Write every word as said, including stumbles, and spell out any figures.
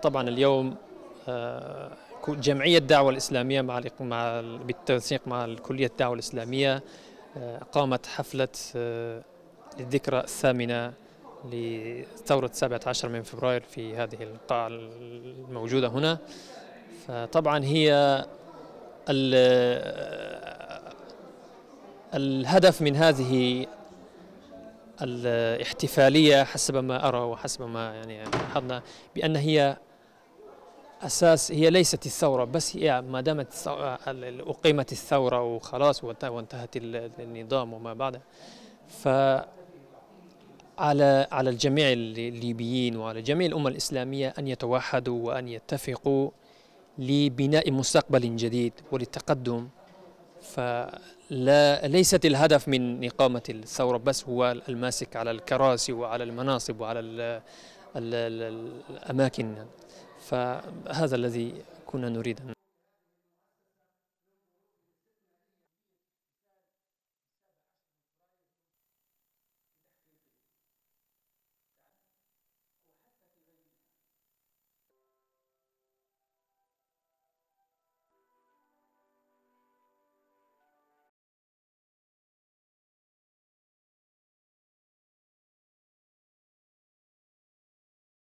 طبعا اليوم آه، جمعية الدعوة الإسلامية مع مع بالتنسيق مع الكلية الدعوة الإسلامية آه، قامت حفلة آه، للذكرى الثامنة لثورة السابعة عشر من فبراير في هذه القاعة الموجودة هنا. فطبعا هي الهدف من هذه الاحتفالية حسب ما أرى وحسب ما يعني لاحظنا بأن هي أساس، هي ليست الثورة بس، هي ما دامت أقيمت الثورة وخلاص وانتهت النظام وما بعده، فعلى على الجميع الليبيين وعلى جميع الأمة الإسلامية أن يتوحدوا وأن يتفقوا لبناء مستقبل جديد وللتقدم. فلا ليست الهدف من إقامة الثورة بس هو الماسك على الكراسي وعلى المناصب وعلى ال ال ال الأماكن، فهذا الذي كنا نريد.